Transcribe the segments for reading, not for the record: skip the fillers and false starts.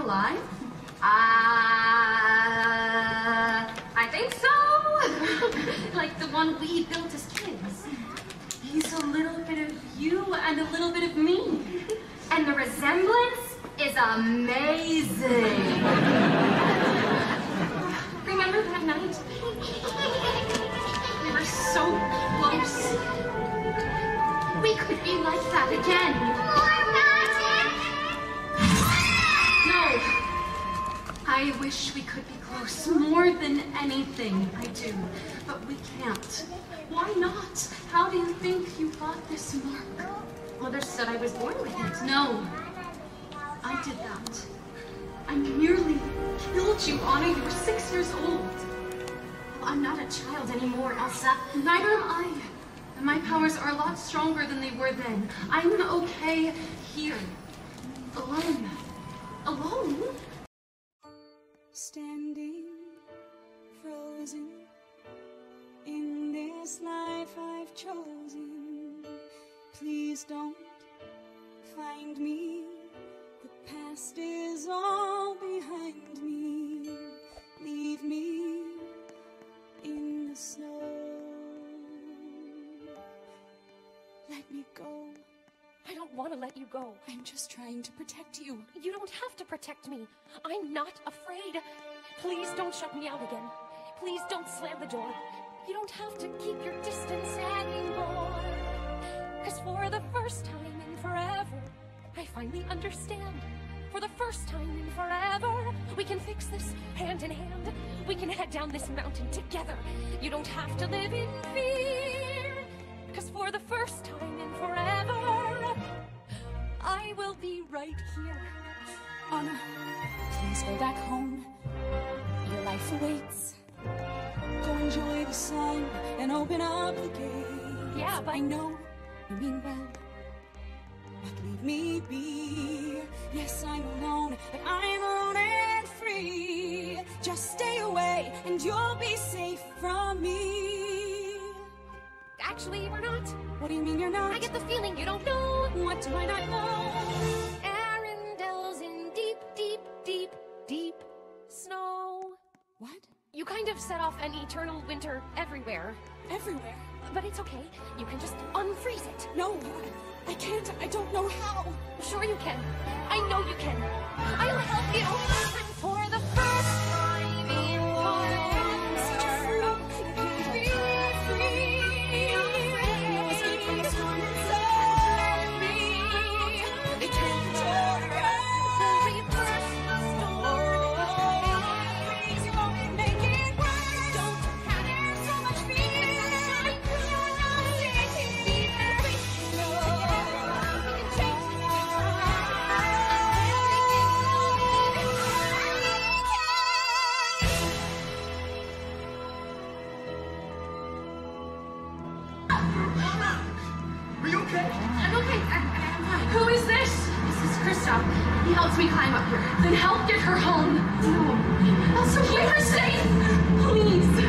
alive? I think so. Like the one we built as kids. He's a little bit of you and a little bit of me. And the resemblance is amazing. Remember that night? We were so close. We could be like that again. No. I wish we could be close more than anything I do, but we can't. Why not? How do you think you got this mark? Mother said I was born with it. No. I did that. I nearly killed you, Anna. You were 6 years old. I'm not a child anymore, Elsa. Neither am I. And my powers are a lot stronger than they were then. I'm okay here. Alone. Alone? Standing frozen in this life I've chosen. Please don't find me. The past is all behind me. Leave me in the snow. Let me go. I don't want to let you go. I'm just trying to protect you. You don't have to protect me. I'm not afraid. Please don't shut me out again. Please don't slam the door. You don't have to keep your distance anymore. 'Cause for the first time in forever, I finally understand. For the first time in forever, we can fix this hand in hand. We can head down this mountain together. You don't have to live in fear. 'Cause for the first time in forever, I will be right here. Anna, please go back home. Your life awaits. Go enjoy the sun and open up the gate. Yeah, but I know you mean well, but leave me be. Yes, I'm alone, but I'm alone and free. Just stay away and you'll be safe from me. actually, we're not. What do you mean you're not? I get the feeling you don't know. What do I not know? Arendelle's in deep, deep, deep, deep snow. What? You kind of set off an eternal winter everywhere. Everywhere? But it's okay. You can just unfreeze it. No, I can't. I don't know how. Sure you can. I know you can. I'll help you. And for the first time in Who is this? This is Kristoff. He helps me climb up here. Then help get her home. No. Also keep her safe. Please.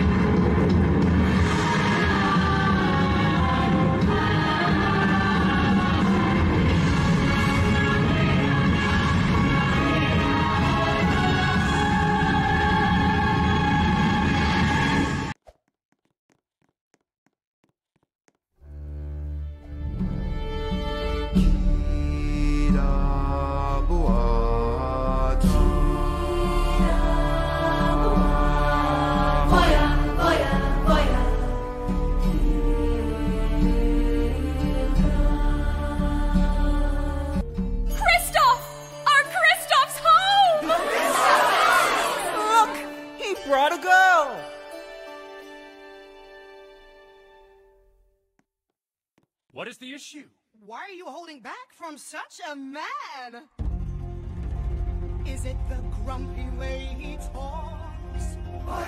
What is the issue? Why are you holding back from such a man? Is it the grumpy way he talks?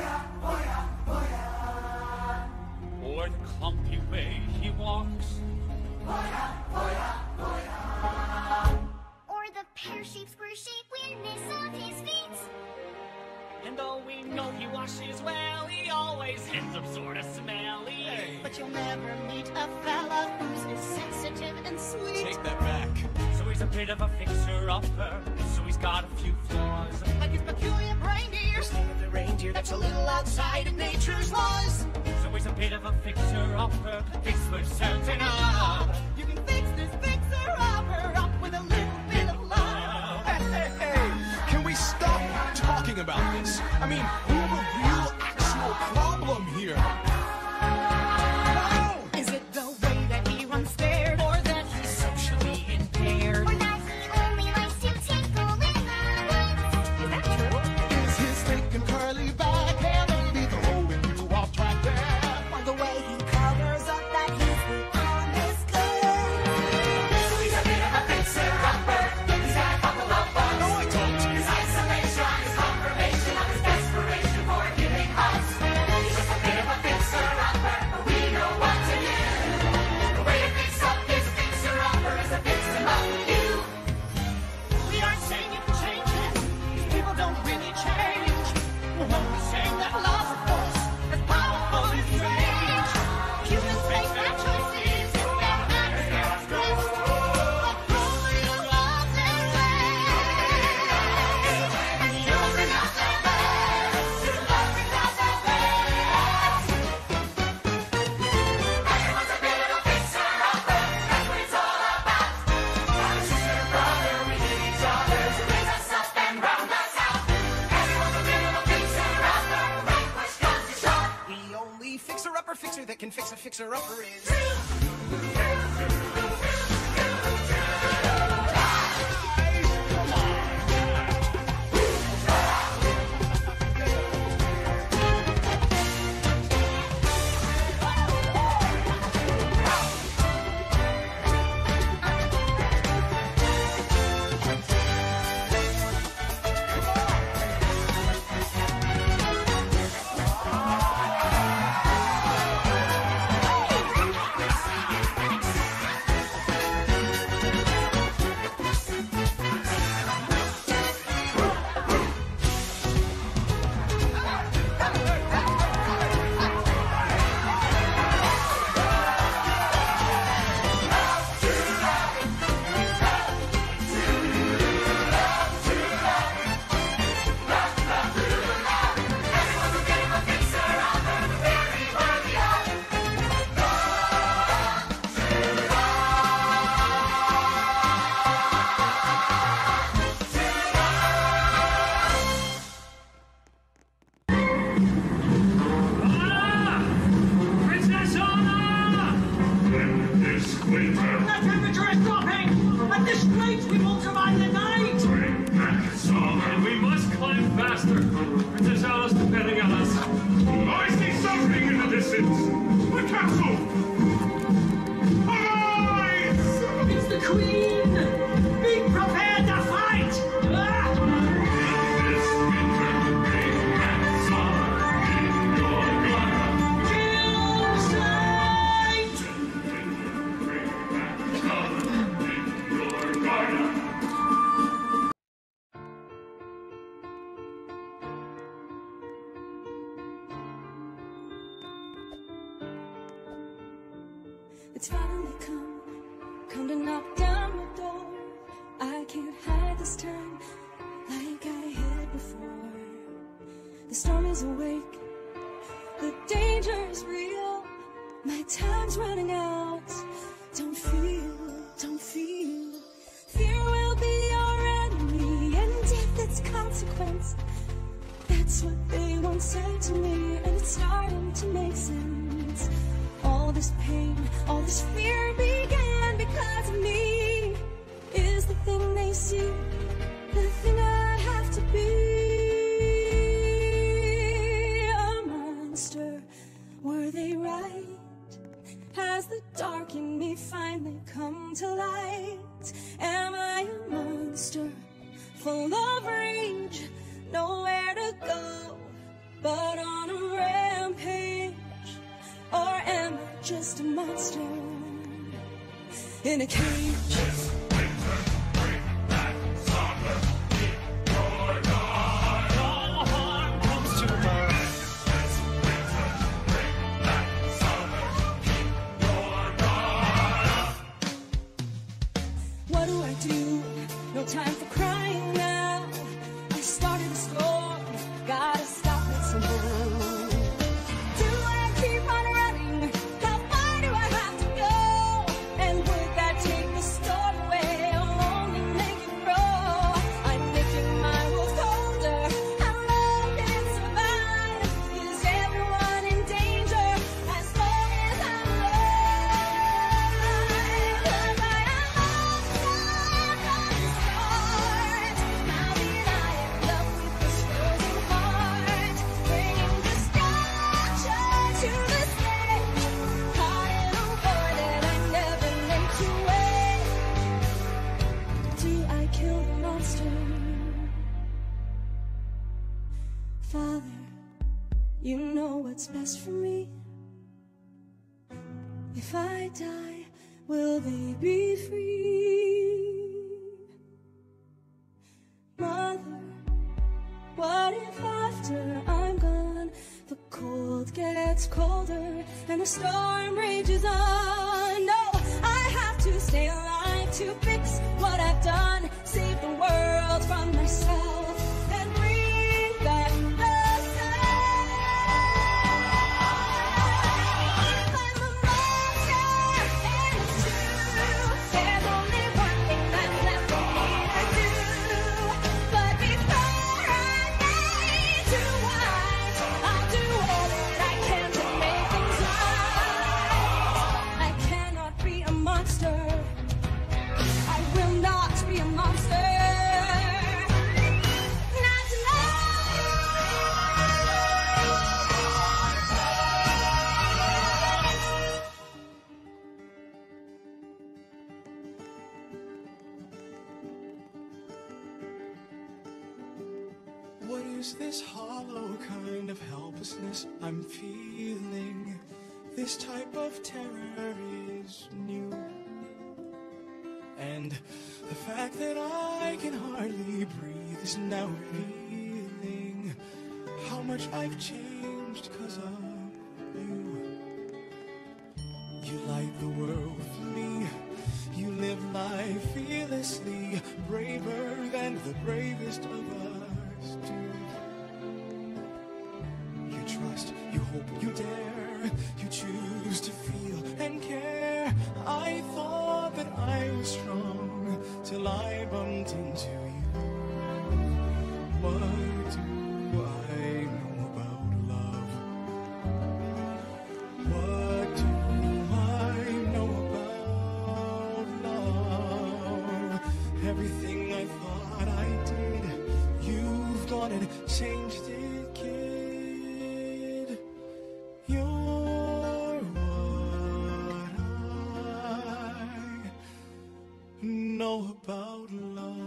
Or the clumpy way he walks? Or the pear-shaped, square-shaped weirdness of his feet? And though we know he washes well, he always ends up sorta smelly. Hey. But you'll never meet a fella who's as sensitive and sweet. Take that back. So he's a bit of a fixer-upper, so he's got a few flaws. outside of nature's laws. So he's a bit of a fixer-upper, fix with certain up. You can fix this fixer-upper up with a little bit of love. Hey, can we stop talking about this? I mean, we have a real, actual problem here. Oh, is it the way that he runs scared, or that he's socially impaired? Or that he only likes to tinkle in the woods? Is that true? Is his thick and curly back hair maybe throwing you off track there? Or the way he covers up that he's the honest good? He's a bit of a fixer-upper. He's got a couple of bugs. No, I don't. His isolation, his confirmation of his desperation for giving us. He's just a bit of a fixer-upper, but we know what to do. The way to fix up his fixer-upper is to fix him up with you. We aren't saying you can change it. These people don't really change. We're only saying that love's a force as powerful as strange. Humans make their choices in their minds get stressed. But only the love's their way. And yours is not their best. Your love is not their best. Everyone's a bit of a fixer-upper. That's what it's all about. Brother, sister, brother, we need each other to raise us up and round us out. Everyone's a bit of a fixer-upper. When push comes to shove. The only fixer-upper fixer that can fix a fixer-upper is... Princess Anna! This winter, The temperature is dropping! At this rate, we won't survive the night! bring back summer. We must climb faster. Princess Anna's depending on us. I see something in the distance. A castle. Arise! It's the Queen! Be prepared to fight! This winter, bring back summer in your garden. Kill sight! Bring back summer in your garden. It's finally come to knock down my door. I can't hide this time like I had before. The storm is awake, the danger is real. My time's running out. Don't feel. Fear will be your enemy, and death its consequence. That's what they once said to me, and it's starting to make sense. All this pain, all this fear began because of me. Is the thing they see, the thing I have to be. A monster, were they right? Has the dark in me finally come to light? Am I a monster, full of rage, nowhere to go but on a rampage? Or am I just a monster in a cage? What do I do? No time for crying now. I started a storm, gotta stop it somehow. Father, you know what's best for me. If I die, will they be free? Mother, what if after I'm gone, the cold gets colder and the storm rages on? No, I have to stay alive to fix what I've done, save the world from myself, and bring back the sun. I'm a monster, and it's true. There's only one thing that's left for me to do. But before I lay to white, I'll do all that I can to make things right. I cannot be a monster. I will not be a monster. Not tonight. What is this hollow kind of helplessness I'm feeling? This type of terror is new. And the fact that I can hardly breathe is now revealing how much I've changed 'cause of you. You light the world for me. You live life fearlessly, braver than the bravest of us do. You trust, you hope, you dare, you choose to feel and care. I thought that I was strong till I bumped into you. What do I know about love? What do I know about love? Everything I thought I did, you've gone and changed it, kid. You're what I know about love.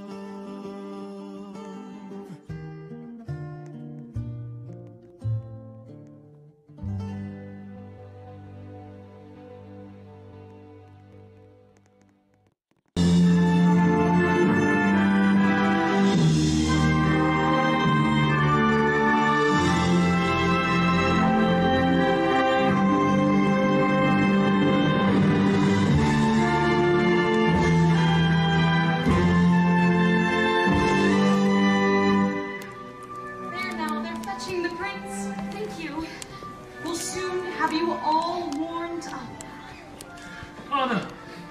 There now, they're fetching the prince. Thank you. We'll soon have you all warmed up. Anna!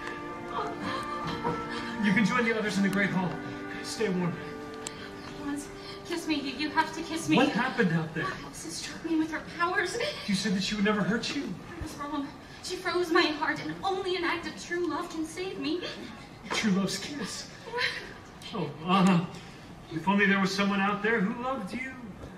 You can join the others in the Great Hall. Stay warm. Please, kiss me. You have to kiss me. What happened out there? Elsa struck me with her powers. You said that she would never hurt you. I was wrong. She froze my heart, and only an act of true love can save me. True love's kiss. Oh, Anna. If only there was someone out there who loved you.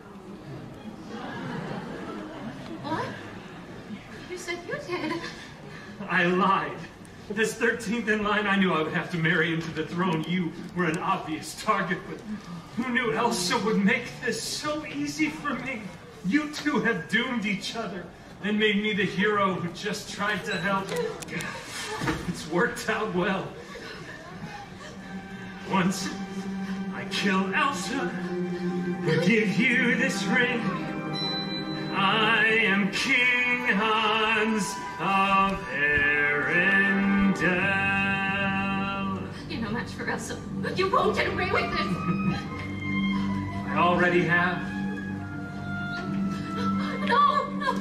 What? You said you did. I lied. This 13th in line, I knew I would have to marry into the throne. You were an obvious target, but who knew Elsa would make this so easy for me? You two have doomed each other and made me the hero who just tried to help. It's worked out well. Once I kill Elsa, give you this ring. I am King Hans of Arendelle. You're no match for Elsa. You won't get away with this. I already have. No, no.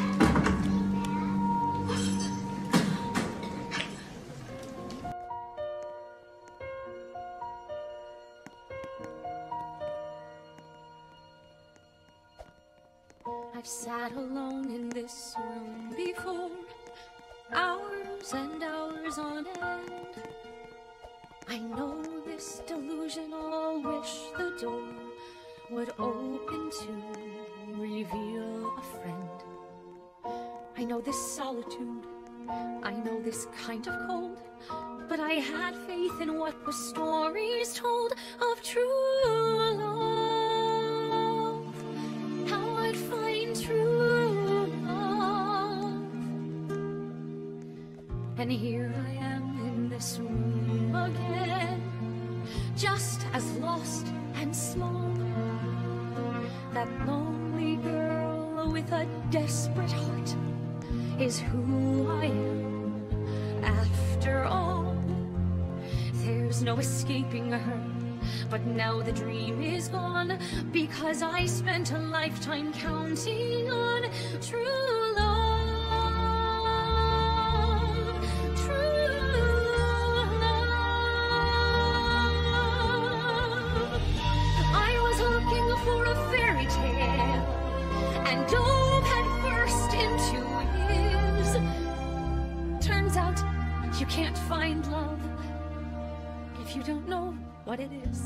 I've sat alone in this room before, hours and hours on end. I know this delusional wish the door would open to reveal a friend. I know this solitude, I know this kind of cold, but I had faith in what the stories told of true love. How And here I am in this room again, just as lost and small. That lonely girl with a desperate heart is who I am after all. There's no escaping her, but now the dream is gone, because I spent a lifetime counting on true love. For a fairy tale, and dove head first into his. Turns out you can't find love if you don't know what it is.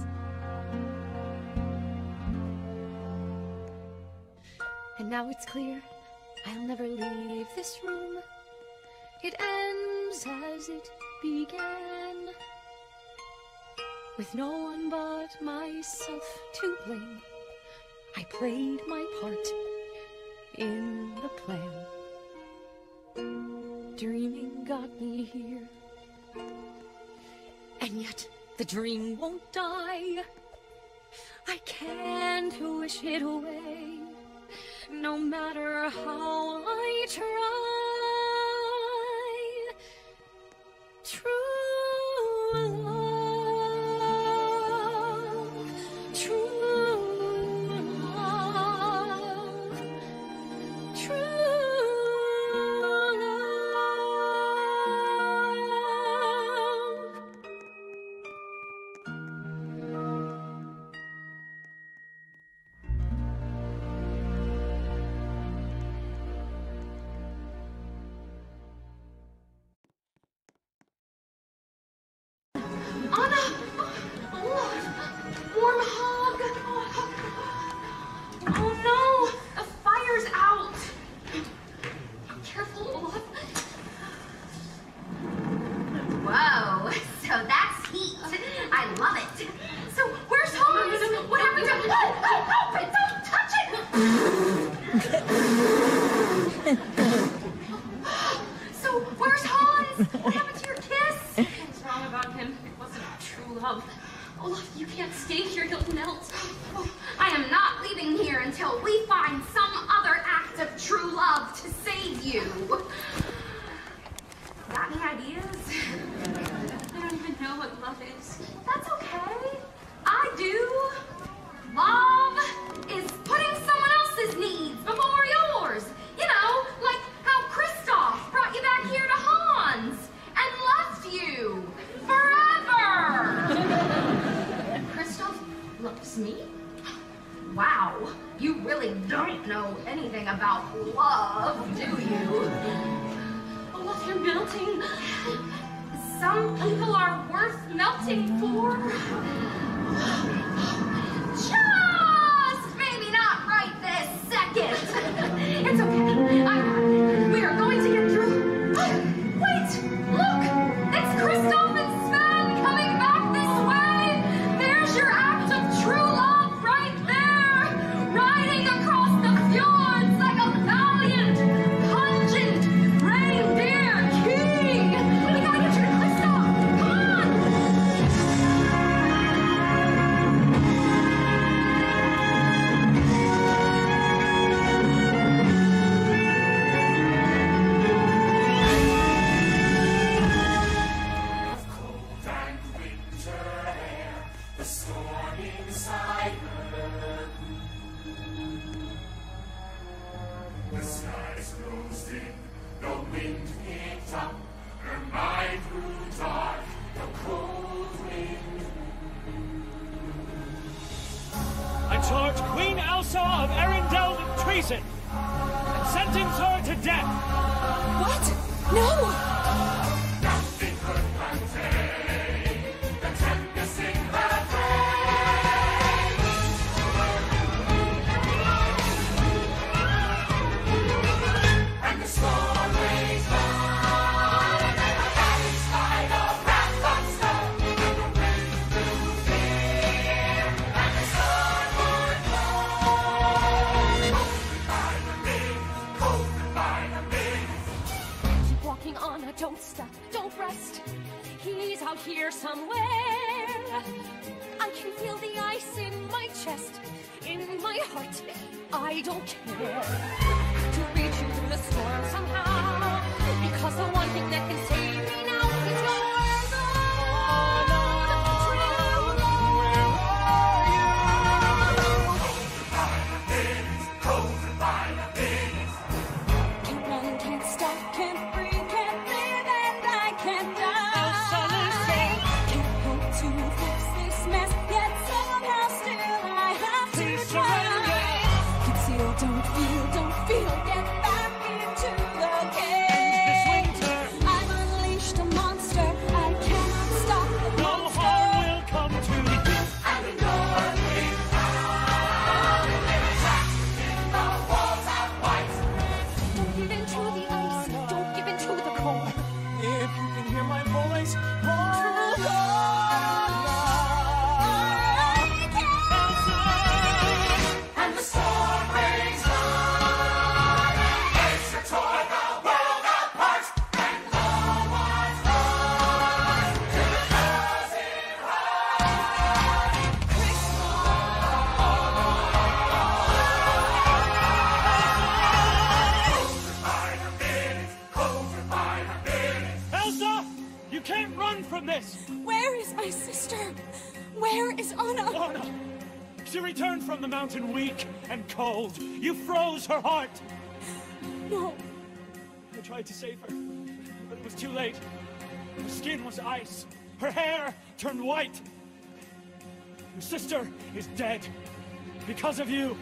And now it's clear I'll never leave this room. It ends as it began, with no one but myself to blame. I played my part in the plan. Dreaming got me here, and yet the dream won't die. I can't wish it away, no matter how I try. True love, true love, true love. Anna! Oh, warm hug! Oh no! The fire's out! Careful, Olaf. Whoa, so that's heat. I love it. So, where's Hans? What happened to... Don't touch it! So, where's Hans? What happened to your kiss? What's wrong about him? It wasn't true love. Olaf, you can't stay here. He'll melt. I am not leaving here until we find some other act of true love to save you. Got any ideas? I don't even know what love is. That's okay. I do. Love is putting someone else's needs before yours. You know, like how Kristoff brought you back here to Hans and left you forever. Kristoff loves me? Wow, you really don't know anything about love, do you? Olaf, you're melting. Some people are worth melting for. Just maybe not right this second. It's okay. I got it. We are going to get through. Wait! Look! It's Kristoff and Sven coming back this way! There's your act of true love right there! Riding across the fjords like a valiant, pungent reindeer king! We gotta get you to Kristoff! Come on! Cold and winter air, the storm inside her. The skies closed in, the wind picked up, her mind grew dark, the cold wind. I charge Queen Elsa of Arendelle with treason and sentence her to death. What? No! Nothing could contain the tempest in her brain. And the storm raised on, and the valley side of wrath comes snow, and the wind blew fear, and the storm would blow. Cold by the wind, Keep walking on, don't stop. out here somewhere. I can feel the ice in my chest, in my heart. I don't care to reach you through the storm somehow, because the one thing that can save me now is your She returned from the mountain weak and cold. You froze her heart. No. I tried to save her, but it was too late. Her skin was ice. Her hair turned white. Your sister is dead because of you.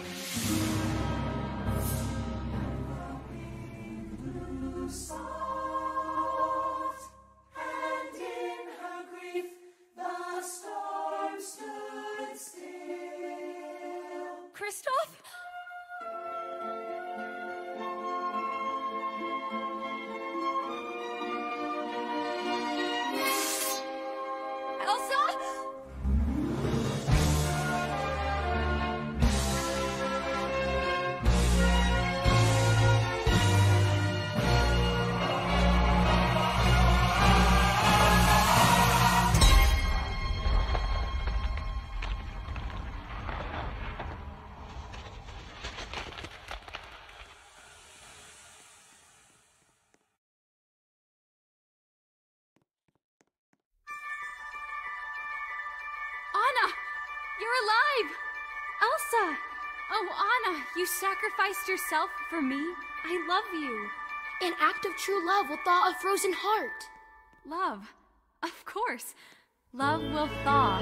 Kristoff? Elsa? Anna! You're alive! Elsa! Oh, Anna, you sacrificed yourself for me. I love you. An act of true love will thaw a frozen heart. Love. Of course. Love will thaw.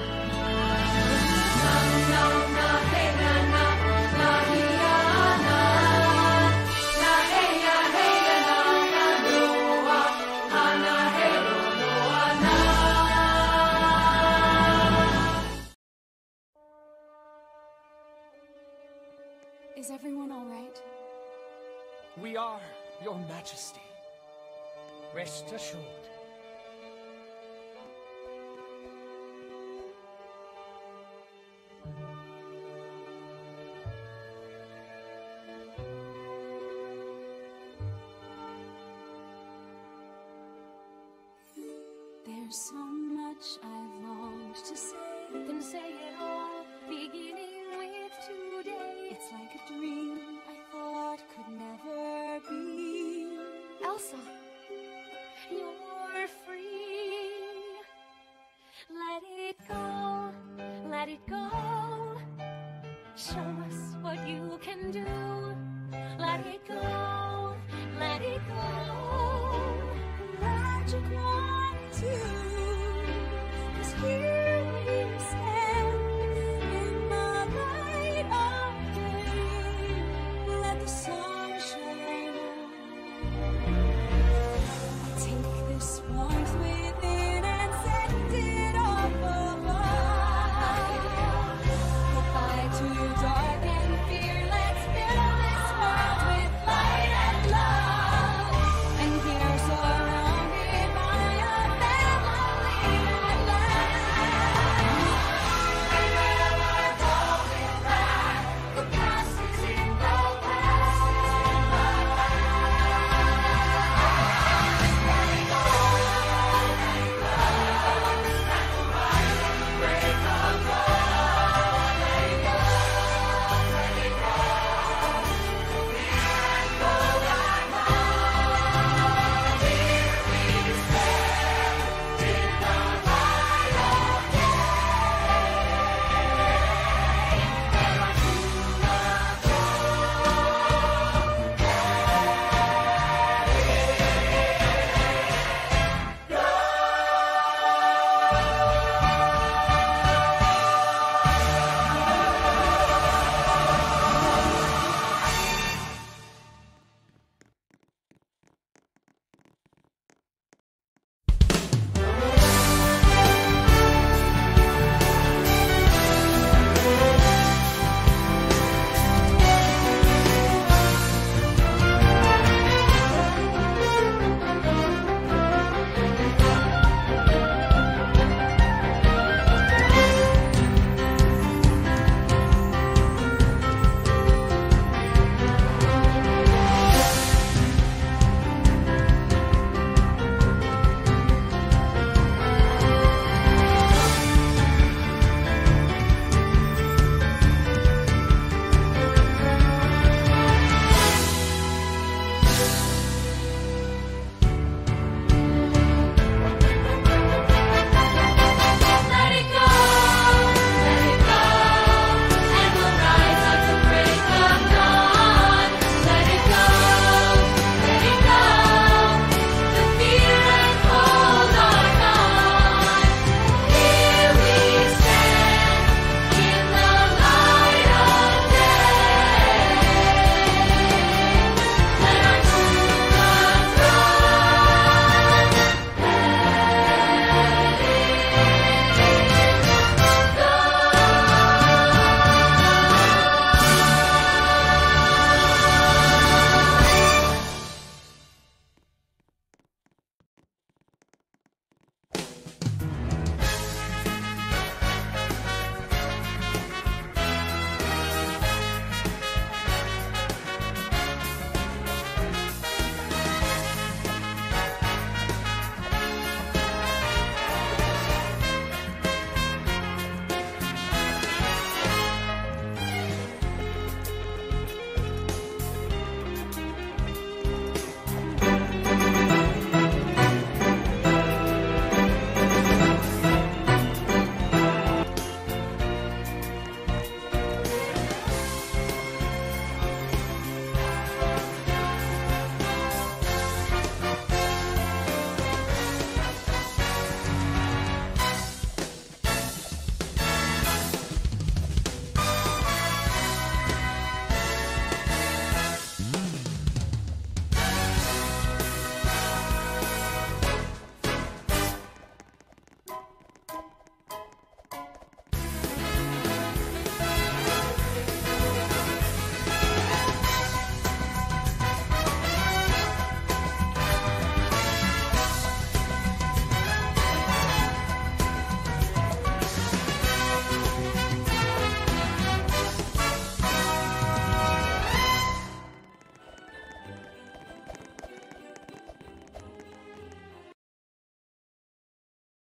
Is everyone all right? We are, Your Majesty. Rest assured. There's so much I've longed to say. Then say it all, beginning with today. It's like a dream I thought could never be. Elsa, you're free. Let it go, let it go. Show us what you can do. Let it go, let it go.